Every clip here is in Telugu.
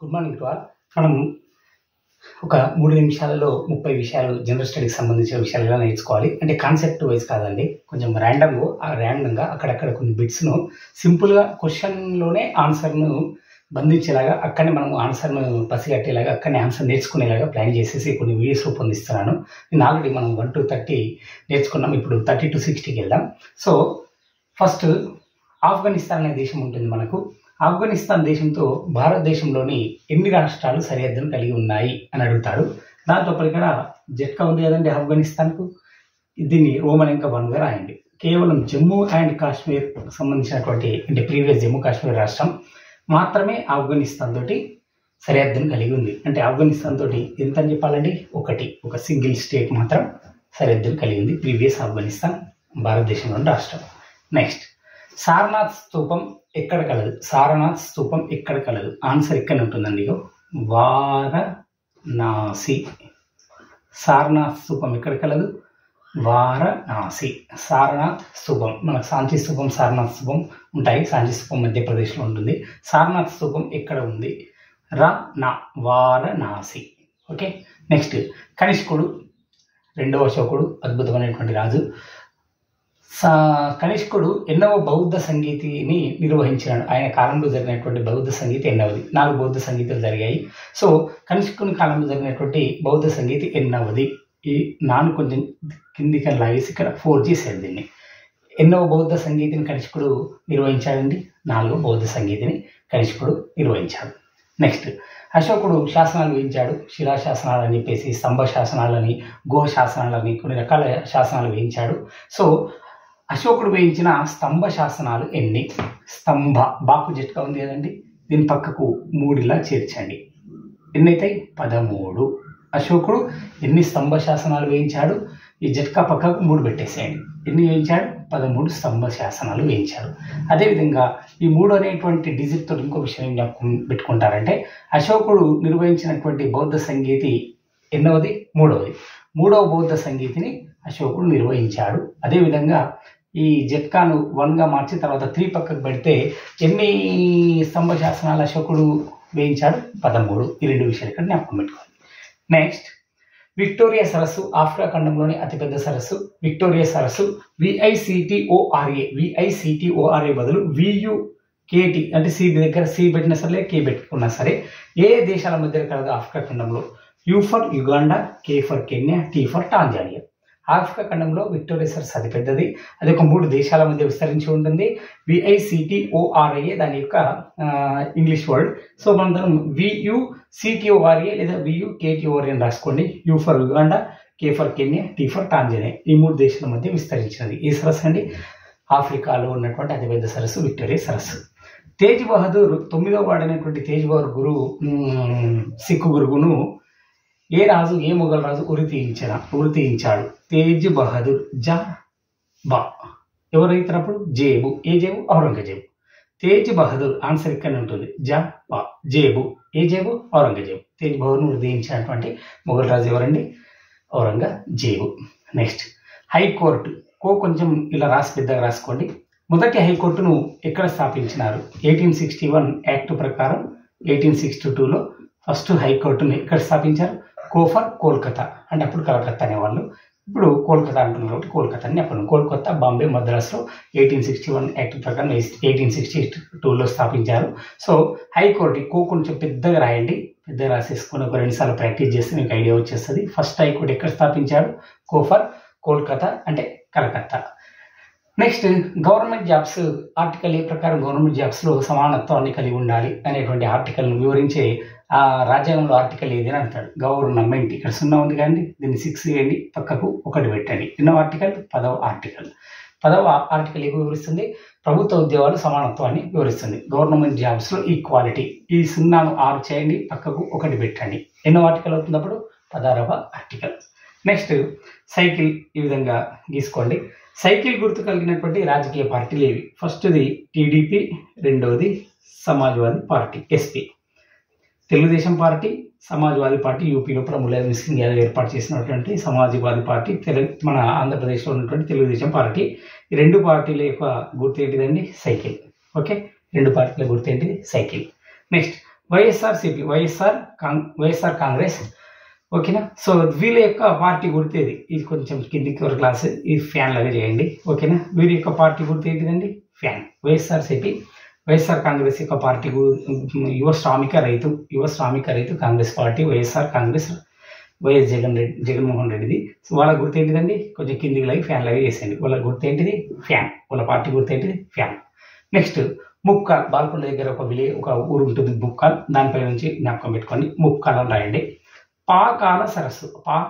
Good morning to all. మనం ఒక 3 నిమిషాలలో 30 విషయాలు జనరల్ స్టడీకి సంబంధించిన విషయాలు ఎలా నేర్చుకోవాలి అంటే కాన్సెప్ట్ వైజ్ కాదండి, కొంచెం ర్యాండమ్గా అక్కడక్కడ కొన్ని బిట్స్ను సింపుల్గా క్వశ్చన్లోనే ఆన్సర్ను బంధించేలాగా అక్కడనే మనం ఆన్సర్ను పసిగట్టేలాగా అక్కడనే ఆన్సర్ నేర్చుకునేలాగా ప్లాన్ చేసేసి కొన్ని వీడియోస్ రూపొందిస్తున్నాను. నేను ఆల్రెడీ మనం 1 to 30 నేర్చుకున్నాం. ఇప్పుడు 30 to 60కి వెళ్దాం. సో ఫస్ట్ ఆఫ్ఘనిస్తాన్ అనే దేశం ఉంటుంది మనకు. ఆఫ్ఘనిస్తాన్ దేశంతో భారతదేశంలోని ఎన్ని రాష్ట్రాలు సరిహద్దును కలిగి ఉన్నాయి అని అడుగుతాడు. దాంతో ఇక్కడ జట్కా ఉంది కదండి ఆఫ్ఘనిస్తాన్కు, దీన్ని రోమన్ ఇంకా 1గా రాయండి. కేవలం జమ్మూ అండ్ కాశ్మీర్ సంబంధించినటువంటి అంటే ప్రీవియస్ జమ్మూ కాశ్మీర్ రాష్ట్రం మాత్రమే ఆఫ్ఘనిస్తాన్ తోటి సరిహద్దును కలిగి ఉంది. అంటే ఆఫ్ఘనిస్తాన్ తోటి ఎంత అని చెప్పాలండి, ఒక సింగిల్ స్టేట్ మాత్రం సరిహద్దును కలిగి ఉంది. ప్రీవియస్ ఆఫ్ఘనిస్తాన్ భారతదేశంలోని రాష్ట్రం. నెక్స్ట్, సారనాథ్ స్తూపం ఎక్కడ కలదు? సారనాథ్ స్తూపం ఎక్కడ కలదు? ఆన్సర్ ఇక్కడ ఉంటుందండి, వారణాసి. సారనాథ్ స్తూపం ఎక్కడ కలదు? వారణాసి. సారనాథ్ స్తూపం, మనకు సాంచి స్తూపం, సారనాథ్ స్తూపం ఉంటాయి. సాంచి స్తూపం మధ్యప్రదేశ్లో ఉంటుంది. సారనాథ్ స్తూపం ఎక్కడ ఉంది? వారణాసి. ఓకే. నెక్స్ట్, కనిష్కుడు 2వ అశోకుడు, అద్భుతమైనటువంటి రాజు. కనిష్కుడు ఎన్నవ బౌద్ధ సంగీతిని నిర్వహించినాడు? ఆయన కాలంలో జరిగినటువంటి బౌద్ధ సంగీతి ఎన్నవది? 4 బౌద్ధ సంగీతాలు జరిగాయి. సో కనిష్కుని కాలంలో జరిగినటువంటి బౌద్ధ సంగీతి ఎన్నవది? ఈ 4 కొంచెం కిందికి లాగేసి ఇక్కడ 4 చేసేది దీన్ని. ఎన్నవ బౌద్ధ సంగీతిని కనిష్కుడు నిర్వహించాడండి? 4వ బౌద్ధ సంగీతిని కనిష్కుడు నిర్వహించాడు. నెక్స్ట్, అశోకుడు శాసనాలు వేయించాడు. శిలాశాసనాలు అని చెప్పేసి, స్తంభ శాసనాలని, గో శాసనాలని, కొన్ని రకాల శాసనాలు వేయించాడు. సో అశోకుడు వేయించిన స్తంభ శాసనాలు ఎన్ని? స్తంభ బాకు జట్కా ఉంది కదండి, దీని పక్కకు 3 చేర్చండి. ఎన్నైతాయి? 13. అశోకుడు ఎన్ని స్తంభ శాసనాలు వేయించాడు? ఈ జట్కా పక్కకు 3 పెట్టేసేయండి. ఎన్ని వేయించాడు? 13 స్తంభ శాసనాలు వేయించాడు. అదేవిధంగా ఈ 3 అనేటువంటి డిజిట్తో ఇంకో విషయం జ్ఞాపకం పెట్టుకుంటారంటే, అశోకుడు నిర్వహించినటువంటి బౌద్ధ సంగీతి ఎన్నవది? 3వది. 3వ బౌద్ధ సంగీతిని అశోకుడు నిర్వహించాడు. అదేవిధంగా ఈ జట్కాను 1గా మార్చి తర్వాత 3 పక్కకు పెడితే ఎన్ని స్తంభ శాసనాలు అశోకుడు వేయించాడు? 13. ఈ 2 విషయాలు ఇక్కడ జ్ఞాపకం పెట్టుకోవాలి. నెక్స్ట్, విక్టోరియా సరస్సు ఆఫ్రికా ఖండంలోని అతిపెద్ద సరస్సు. విక్టోరియా సరస్సు VICTORA బదులు VUKT అంటే సి దగ్గర సి పెట్టినా సరే, కే పెట్టుకున్నా సరే, ఏ దేశాల మధ్య కలదు ఆఫ్రికా ఖండంలో? U for Uganda, K for Kenya, T for Tanzania. Africa ఖండంలో విక్టోరియా సరస్సు అతిపెద్దది. అది ఒక 3 దేశాల మధ్య విస్తరించి ఉంటుంది. VICTORA దాని యొక్క ఇంగ్లీష్ వర్డ్. సో మనం VUCTORA లేదా VUKTORA అని రాసుకోండి. U for Uganda, K for Kenya, T for Tanzania. ఈ 3 దేశాల మధ్య విస్తరించినది ఈ సరస్సు అండి. ఆఫ్రికాలో ఉన్నటువంటి అతిపెద్ద సరస్సు విక్టోరియా సరస్సు. తేజ్ బహదూర్ 9వ వాడైనటువంటి తేజ్ బహదూర్ గురువు సిక్కు గురువును ఏ రాజు, ఏ మొఘల్ రాజు ఉరి తీయించాడు? తేజ్ బహదూర్ ఎవరైతున్నప్పుడు జేబు. ఏ జేబు? ఔరంగజేబు. తేజ్ బహదూర్ ఆన్సర్ ఇక్కడ ఉంటుంది. జేబు. ఏ జేబు? ఔరంగజేబు. తేజ్ బహదూర్ను ఉరి తీయించినటువంటి మొఘల్ రాజు ఎవరండి? ఔరంగజేబు. Next, high court. కొంచెం ఇలా పెద్దగా రాసుకోండి. మొదటి హైకోర్టును ఎక్కడ స్థాపించినారు? 1861 యాక్ట్ ప్రకారం 1862లో ఫస్ట్ హైకోర్టును ఎక్కడ స్థాపించారు? కోల్కతా. అంటే అప్పుడు కలకత్తా అనేవాళ్ళు, ఇప్పుడు కోల్కతా అంటున్నారు కాబట్టి కోల్కతాని అప్పుడు కోల్కతా, బాంబే, మద్రాసులో 1861 యాక్ట్ ప్రకారం 1862లో స్థాపించారు. సో హైకోర్టు కొంచెం పెద్దగా రాయండి. పెద్దగా రాసేసుకొని ఒక 2 సార్లు ప్రాక్టీస్ చేస్తే మీకు ఐడియా వచ్చేస్తుంది. ఫస్ట్ హైకోర్టు ఎక్కడ స్థాపించాడు? కోల్కతా అంటే Calcutta. Next, government jobs article ఏ ప్రకారం గవర్నమెంట్ జాబ్స్లో సమానత్వాన్ని కలిగి ఉండాలి అనేటువంటి ఆర్టికల్ను వివరించే రాజ్యాంగంలో ఆర్టికల్ ఏది అని అంటాడు? గవర్నమెంట్. ఇక్కడ 0 ఉంది కానీ దీన్ని 6 చేయండి, పక్కకు 1 పెట్టండి. ఎన్నో ఆర్టికల్? 10వ ఆర్టికల్. 10వ ఆర్టికల్ ఏమి వివరిస్తుంది? ప్రభుత్వ ఉద్యోగాలు సమానత్వాన్ని వివరిస్తుంది. గవర్నమెంట్ జాబ్స్లో ఈక్వాలిటీ. ఈ 0ను 6 చేయండి, పక్కకు 1 పెట్టండి. ఎన్నో ఆర్టికల్ అవుతుంది అప్పుడు? 16వ ఆర్టికల్. నెక్స్ట్, సైకిల్ ఈ విధంగా గీసుకోండి. సైకిల్ గుర్తు కలిగినటువంటి రాజకీయ పార్టీలు ఏవి? ఫస్ట్ది టీడీపీ, 2వది Samajwadi party SP. Telugu Desam party, Samajwadi party యూపీలో ములాయం సింగ్ యాదవ్ ఏర్పాటు చేసినటువంటి సమాజ్వాదీ పార్టీ, మన ఆంధ్రప్రదేశ్లో ఉన్నటువంటి తెలుగుదేశం పార్టీ. ఈ 2 పార్టీల యొక్క గుర్తు ఏంటిదండి? సైకిల్. ఓకే, 2 పార్టీల గుర్తు ఏంటిది? Cycle. Next, YSRCP YSR Congress. ఓకేనా. సో వీళ్ళ యొక్క పార్టీ గుర్తు ఏది? ఇది కొంచెం కిందికి ఒక క్లాస్, ఇది ఫ్యాన్ లాగా చేయండి. ఓకేనా. వీరి యొక్క పార్టీ గుర్తు ఏంటిదండి? ఫ్యాన్. వైఎస్ఆర్సిపి వైఎస్ఆర్ కాంగ్రెస్ యొక్క party Yuva Shramika Rythu Congress party. YSR Congress YS Jaganmohan రెడ్డిది. సో వాళ్ళ గుర్తు ఏంటిదండి? కొంచెం కిందికి లాగి ఫ్యాన్ లాగా చేసేయండి. వాళ్ళ గుర్తు ఏంటిది? ఫ్యాన్. వాళ్ళ పార్టీ గుర్తు ఏంటిది? ఫ్యాన్. నెక్స్ట్ ముప్కాల్. బాల్కొండ దగ్గర ఒక ఊరు ఉంటుంది ముప్కాల్, దానిపై నుంచి జ్ఞాపకం పెట్టుకోండి. ముప్కాల్ అని రాయండి. పాకాల సరస్సు.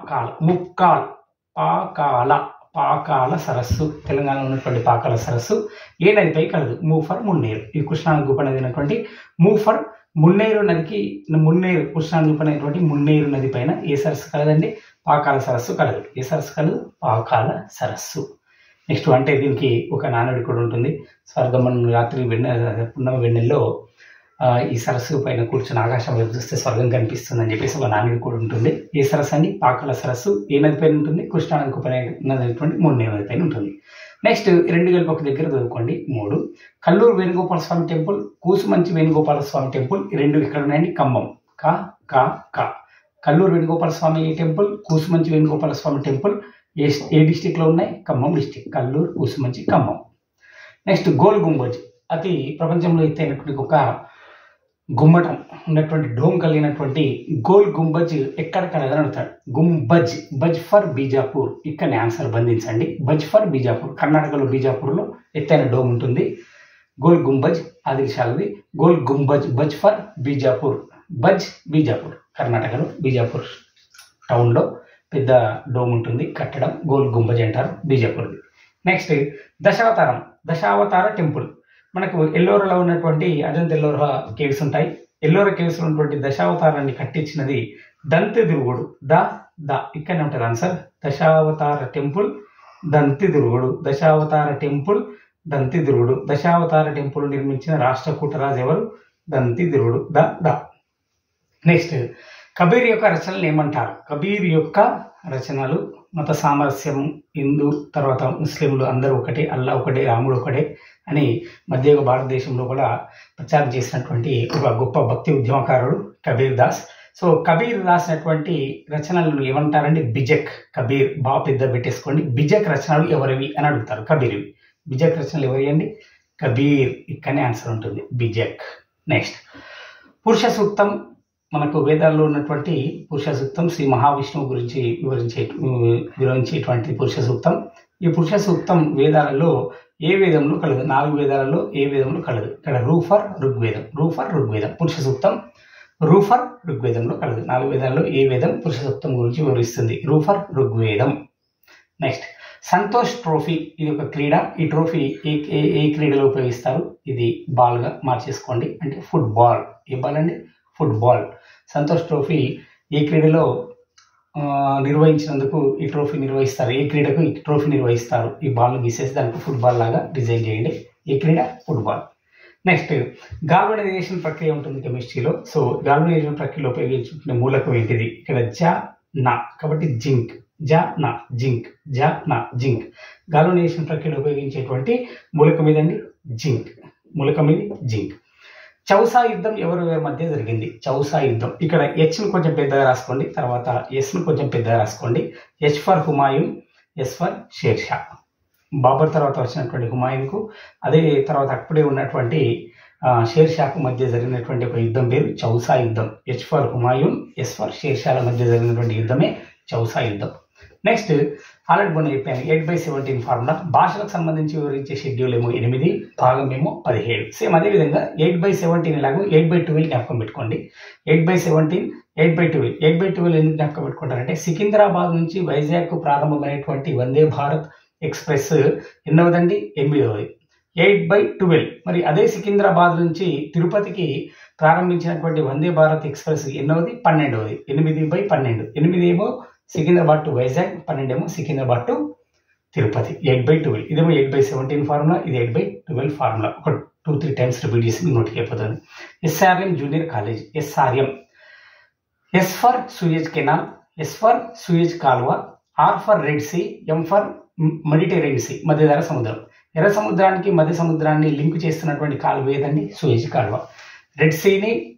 పాకాల సరస్సు తెలంగాణలో ఉన్నటువంటి పాకాల సరస్సు ఏ నదిపై కలదు? మూఫర్ మున్నేరు. ఇది కృష్ణానది ఉపనది అయినటువంటి మూఫర్ మున్నేరు నదికి కృష్ణానది ఉపనది మున్నేరు నది పైన ఏ సరస్సు కలదండి? పాకాల సరస్సు కలదు. ఏ సరస్సు కలదు? పాకాల సరస్సు. నెక్స్ట్ అంటే దీనికి ఒక నానుడి కూడా ఉంటుంది. స్వర్గం రాత్రి పున్నమ వెన్నెల్లో ఈ సరస్సు పైన కూర్చొని ఆకాశం వైపు చూస్తే స్వర్గం కనిపిస్తుంది అని చెప్పేసి ఒక నానుడి కూడా ఉంటుంది. ఏ సరస్సు అండి? పాకాల సరస్సు ఏ నది పైన ఉంటుంది? కృష్ణానదికి ఉపనది మున్నేరు నది పైన ఉంటుంది. నెక్స్ట్ 2 కలిపి ఒక దగ్గర చదువుకోండి. 3 కల్లూరు వేణుగోపాల స్వామి టెంపుల్, కూసుమంచి వేణుగోపాల స్వామి టెంపుల్. ఈ 2 ఇక్కడ ఉన్నాయండి. ఖమ్మం. కల్లూరు వేణుగోపాల స్వామి టెంపుల్, కూసుమంచి వేణుగోపాల స్వామి టెంపుల్ ఏ డిస్టిక్ లో ఉన్నాయి? ఖమ్మం డిస్టిక్. కల్లూరు, కూసుమంచి, ఖమ్మం. నెక్స్ట్ గోల్ గుంబజ్. అతి ప్రపంచంలో ఎత్తైనటువంటి ఒక గుమ్మటం ఉన్నటువంటి డోమ్ కలిగినటువంటి గోల్ గుంబజ్ ఎక్కడ కలదని అడుగుతాడు. బజ్ ఫర్ బీజాపూర్. ఇక్కడనే ఆన్సర్ బంధించండి. బజ్ ఫర్ బీజాపూర్. కర్ణాటకలో బీజాపూర్లో ఎత్తైన డోమ్ ఉంటుంది. గోల్ గుంబజ్ అది విశాలది. గోల్ గుంబజ్ బజ్ ఫర్ బీజాపూర్. బీజాపూర్ కర్ణాటకలో బీజాపూర్ టౌన్లో పెద్ద డోమ్ ఉంటుంది, కట్టడం గోల్ గుంబజ్ అంటారు, బీజాపూర్ది. Next దశావతార temple. మనకు ఎల్లోరాలో ఉన్నటువంటి అజంతా ఎల్లోరా కేవ్స్ ఉంటాయి. ఎల్లోరా కేవ్స్ లో ఉన్నటువంటి దశావతారాన్ని కట్టించినది దంతిదుర్గుడు. ఇక్కడనే ఉంటుంది ఆన్సర్. దశావతార టెంపుల్ దంతిదుర్గుడు. దశావతార టెంపుల్ నిర్మించిన రాష్ట్రకూటరాజు ఎవరు? దంతిదుర్గుడు. నెక్స్ట్ కబీర్ యొక్క రచనలు ఏమంటారు? కబీర్ యొక్క రచనలు మత సామరస్యం, హిందూ తర్వాత ముస్లింలు అందరూ ఒకటే, అల్లా ఒకటే, రాముడు ఒకటే అని మధ్య భారతదేశంలో కూడా ప్రచారం చేసినటువంటి ఒక గొప్ప భక్తి ఉద్యమకారుడు కబీర్ దాస్. సో కబీర్ రాసినటువంటి రచనలను ఏమంటారండి? బిజక్. కబీర్ బాగా పెద్ద పెట్టేసుకోండి. బిజక్ రచనలు ఎవరివి అని అడుగుతారు. కబీర్వి. బిజక్ రచనలు ఎవరి అండి? కబీర్. ఇక్కడనే ఆన్సర్ ఉంటుంది, బిజక్. నెక్స్ట్ పురుష సూక్తం. మనకు వేదాల్లో ఉన్నటువంటి పురుష సూక్తం శ్రీ మహావిష్ణువు గురించి వివరించేటువంటి పురుష సూక్తం. ఈ పురుష సూక్తం వేదాలలో ఏ వేదంలో కలదు? 4 వేదాలలో ఏ వేదంలో కలదు? ఇక్కడ రూఫర్ ఋగ్వేదం. పురుష సూక్తం రూఫర్ ఋగ్వేదంలో కలదు. 4 వేదాల్లో ఏ వేదం పురుష సూక్తం గురించి వివరిస్తుంది? రూఫర్ ఋగ్వేదం. Next Santosh trophy. ఇది ఒక క్రీడ. ఈ ట్రోఫీ ఏ క్రీడలో ఉపయోగిస్తారు? ఇది బాల్ గా మార్చేసుకోండి, అంటే ఫుట్బాల్. ఏ బాల్ అండి? ఫుట్బాల్. సంతోష్ ట్రోఫీ ఏ క్రీడలో నిర్వహించినందుకు ఈ ట్రోఫీ నిర్వహిస్తారు? ఏ క్రీడకు ఈ ట్రోఫీ నిర్వహిస్తారు? ఈ బాల్ గీసేసి దానికి ఫుట్బాల్ లాగా డిజైన్ చేయండి. ఏ క్రీడ? ఫుట్బాల్. నెక్స్ట్ గాల్వనైజేషన్ ప్రక్రియ ఉంటుంది కెమిస్ట్రీలో. సో గాల్వనైజేషన్ ప్రక్రియలో ఉపయోగించుకునే మూలకం ఏంటిది? ఇక్కడ కాబట్టి జింక్. జింక్. గాల్వనైజేషన్ ప్రక్రియలో ఉపయోగించేటువంటి మూలకం ఏదండి? జింక్. చౌసా యుద్ధం ఎవరి మధ్య జరిగింది? చౌసా యుద్ధం. ఇక్కడ హెచ్ను కొంచెం పెద్దగా రాసుకోండి, తర్వాత ఎస్ను కొంచెం పెద్దగా రాసుకోండి. H for Humayun, S for Shershah. Babar తర్వాత వచ్చినటువంటి హుమాయూన్కు, అదే తర్వాత అప్పుడే ఉన్నటువంటి షేర్షాకు మధ్య జరిగినటువంటి ఒక యుద్ధం పేరు చౌసా యుద్ధం. H for Humayun, S for షేర్షాల మధ్య జరిగినటువంటి యుద్ధమే చౌసా యుద్ధం. నెక్స్ట్ ఆల్రెడీ మొన్న చెప్పాను 8/17 ఫార్ములా. భాషలకు సంబంధించి వివరించే షెడ్యూల్ ఏమో 8, భాగం ఏమో 17. సేమ్ అదేవిధంగా 8/17 ఎలాగో 8/12 జ్ఞాపకం పెట్టుకోండి. 8/17, 8/12. 8/12 ఎందుకు జ్ఞాపకం పెట్టుకుంటారంటే సికింద్రాబాద్ నుంచి వైజాగ్ ప్రారంభమైనటువంటి వందే భారత్ ఎక్స్ప్రెస్ ఎన్నవదండి? 8వది. 8/12. మరి అదే సికింద్రాబాద్ నుంచి తిరుపతికి ప్రారంభించినటువంటి వందే భారత్ ఎక్స్ప్రెస్ ఎన్నవది? 12వది. 8/12. 8 ఏమో సికింద్రాబాద్ టు వైజాగ్, 12 ఏమో సికింద్రాబాద్ టు తిరుపతి. 8/12. ఇదేమో 8/17 ఫార్ములా, ఇది 8/12 ఫార్ములా. ఒక 2-3 టైమ్స్ రిపీట్ చేసి నోటికి అయిపోతుంది. SRM junior college. SRM. S for Suez canal, S for Suez కాలువ, R for red sea, M for Mediterranean sea, మధ్యధరా సముద్రం. ఎర్ర సముద్రానికి మధ్య సముద్రాన్ని లింక్ చేస్తున్నటువంటి కాలువ ఏదండి? సూయజ్ కాలువ. రెడ్ సీని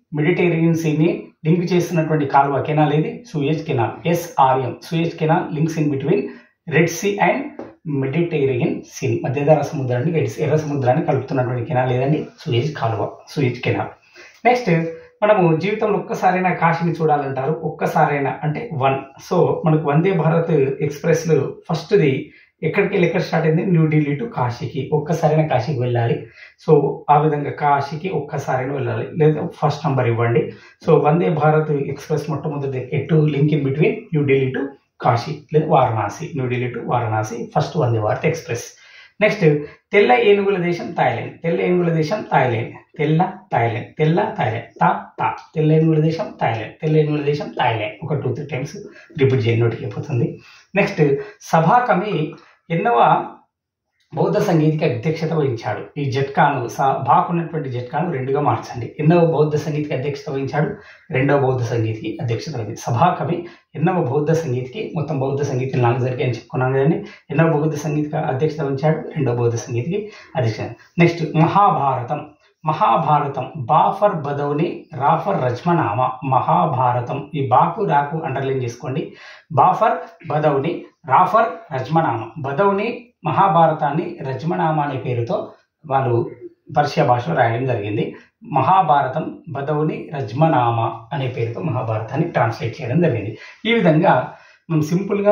మెడిటేరియన్ సీని లింక్ చేస్తున్నటువంటి కాలువ కెనాల్ ఏది? Suez canal. SRM Suez canal links in between red sea and Mediterranean sea. మధ్యధరా సముద్రాన్ని ఎర్ర సముద్రాన్ని కలుపుతున్నటువంటి కెనాల్ ఏదండి? సూయజ్ కాలువ, సూయజ్ కెనాల్. నెక్స్ట్ మనము జీవితంలో ఒక్కసారైనా కాశీని చూడాలంటారు. ఒక్కసారైనా అంటే 1. సో మనకు వందే భారత్ ఎక్స్ప్రెస్లో ఫస్ట్ది ఎక్కడికి వెళ్ళి ఎక్కడ స్టార్ట్ అయింది? న్యూఢిల్లీ టు కాశీకి. ఒక్కసారైనా కాశీకి వెళ్ళాలి. సో ఆ విధంగా కాశీకి ఒక్కసారైనా వెళ్ళాలి, లేదా ఫస్ట్ నంబర్ ఇవ్వండి. సో వందే భారత్ ఎక్స్ప్రెస్ మొట్టమొదటి ఎటు link in between New Delhi to Kashi లేదా Varanasi. New Delhi to Varanasi first Vande Bharat express. Next తెల్ల ఏనుగుల దేశం థాయిలాండ్. తెల్ల ఏనుగుల దేశం థాయిలాండ్. తెల్ల థాయిలాండ్, తెల్ల థాయిలాండ్, తా. తెల్ల ఏనుగుల దేశం థాయిలాండ్, తెల్ల ఏనుగుల దేశం థాయిలాండ్. ఒక 2-3 టైమ్స్ రిపీట్ చేయండి, నోటికి అయిపోతుంది. నెక్స్ట్ సభాకవి ఎన్నవ బౌద్ధ సంగీతికి అధ్యక్షత వహించాడు? ఈ జట్కాను బాకున్నటువంటి జట్కాను 2గా మార్చండి. ఎన్నవ బౌద్ధ సంగీతికి అధ్యక్షత వహించాడు? 2వ బౌద్ధ సంగీతికి అధ్యక్షత వహించింది. సభాకవి ఎన్నవ బౌద్ధ సంగీతికి, మొత్తం బౌద్ధ సంగీతం 4 జరిగాయి అని చెప్పుకున్నాం కదండి. ఎన్నవ బౌద్ధ సంగీతికి అధ్యక్షత వహించాడు? 2వ బౌద్ధ సంగీతికి అధ్యక్షత. నెక్స్ట్ మహాభారతం. మహాభారతం బాఫర్ బదౌని రాఫర్ రజ్మనామ. మహాభారతం ఈ బాకు రాకు అండర్లైన్ చేసుకోండి. బాఫర్ బదౌని రాఫర్ రజ్మనామ. బదౌని మహాభారతాన్ని రజ్మనామా అనే పేరుతో వాళ్ళు పర్షియా భాషలో రాయడం జరిగింది. మహాభారతం బదౌని రజ్మనామా అనే పేరుతో మహాభారతాన్ని ట్రాన్స్లేట్ చేయడం జరిగింది. ఈ విధంగా మనం సింపుల్గా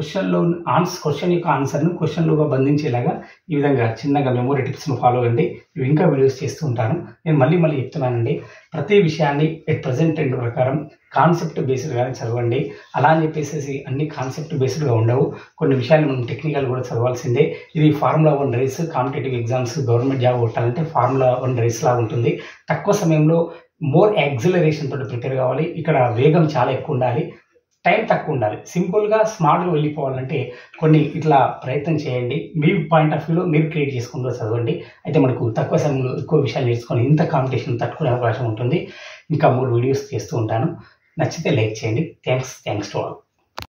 క్వశ్చన్ యొక్క ఆన్సర్ను క్వశ్చన్లోగా బంధించేలాగా ఈ విధంగా చిన్నగా మెమోరీ టిప్స్ను ఫాలో అవ్వండి. ఇవి ఇంకా వీడియోస్ చేస్తూ ఉంటాను. నేను మళ్ళీ చెప్తున్నానండి, ప్రతి విషయాన్ని ఎట్ ప్రజెంట్ ట్రెండ్ ప్రకారం కాన్సెప్ట్ బేస్డ్గానే చదవండి. అలా అని చెప్పేసి అన్ని కాన్సెప్ట్ బేస్డ్గా ఉండవు. కొన్ని విషయాలు మనం టెక్నికల్ కూడా చదవాల్సిందే. ఇది formula 1 race. Competitive exams government job కొట్టాలంటే ఫార్ములా 1 రేస్ లాగా ఉంటుంది. తక్కువ సమయంలో మోర్ యాక్సిలరేషన్ తోటి ప్రిపేర్ కావాలి. ఇక్కడ వేగం చాలా ఎక్కువ ఉండాలి, టైం తక్కువ ఉండాలి. సింపుల్గా స్మార్ట్గా వెళ్ళిపోవాలంటే కొన్ని ఇట్లా ప్రయత్నం చేయండి. మీ పాయింట్ ఆఫ్ వ్యూలో మీరు క్రియేట్ చేసుకుంటూ చదవండి. అయితే మనకు తక్కువ సమయంలో ఎక్కువ విషయాలు నేర్చుకొని ఇంత కాంపిటీషన్ తట్టుకునే అవకాశం ఉంటుంది. ఇంకా 3 వీడియోస్ చేస్తూ ఉంటాను. నచ్చితే లైక్ చేయండి. Thanks to all.